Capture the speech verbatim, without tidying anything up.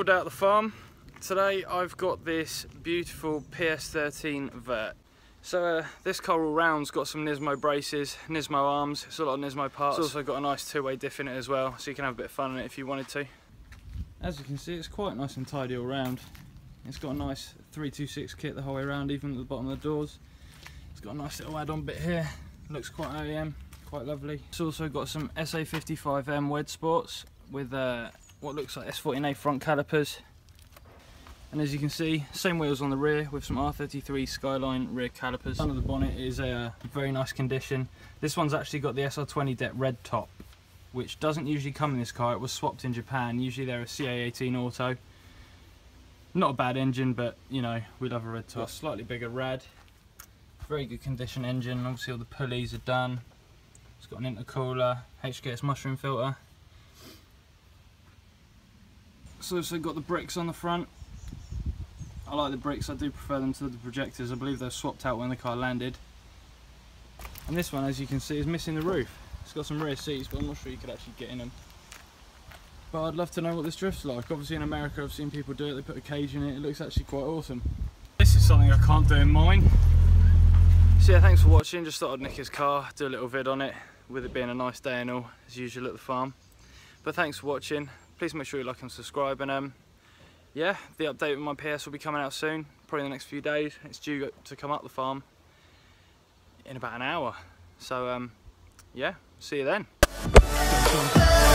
beautiful day at the farm. Today I've got this beautiful P S thirteen Vert. So uh, this car all round's got some Nismo braces, Nismo arms, it's a lot of Nismo parts. It's also got a nice two-way diff in it as well, so you can have a bit of fun in it if you wanted to. As you can see, it's quite nice and tidy all round. It's got a nice three two six kit the whole way around, even at the bottom of the doors. It's got a nice little add-on bit here, looks quite O E M, quite lovely. It's also got some S A fifty-five M Wedge Sports with uh, what looks like S fourteen A front calipers. And as you can see, same wheels on the rear with some R thirty-three Skyline rear calipers. Under the bonnet is a uh, very nice condition. This one's actually got the S R twenty D E T red top, which doesn't usually come in this car. It was swapped in Japan. Usually they're a C A eighteen auto. Not a bad engine, but you know, we love a red top. Slightly bigger rad. Very good condition engine. Obviously all the pulleys are done. It's got an intercooler, H K S mushroom filter. It's also got the bricks on the front. I like the bricks, I do prefer them to the projectors. I believe they're swapped out when the car landed. And this one, as you can see, is missing the roof. It's got some rear seats, but I'm not sure you could actually get in them. But I'd love to know what this drift's like. Obviously in America I've seen people do it, they put a cage in it, it looks actually quite awesome. This is something I can't do in mine. So yeah, thanks for watching. Just thought I'd nick his car, do a little vid on it, with it being a nice day and all, as usual at the farm. But thanks for watching. Please make sure you like and subscribe, and um, yeah, the update with my P S will be coming out soon, probably in the next few days. It's due to come up the farm in about an hour. So um, yeah, see you then.